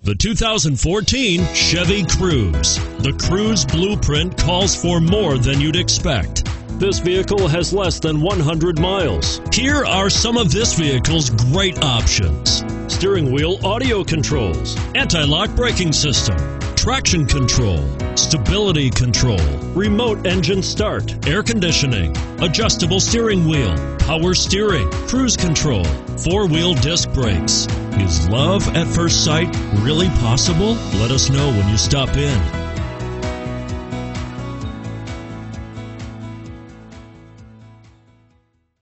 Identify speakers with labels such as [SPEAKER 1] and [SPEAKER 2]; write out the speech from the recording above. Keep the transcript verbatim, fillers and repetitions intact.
[SPEAKER 1] The two thousand fourteen Chevy Cruze. The Cruze blueprint calls for more than you'd expect. This vehicle has less than one hundred miles. Here are some of this vehicle's great options: steering wheel audio controls, anti-lock braking system, traction control, stability control, remote engine start, air conditioning, adjustable steering wheel, power steering, cruise control, four-wheel disc brakes. Is love at first sight really possible? Let us know when you stop in.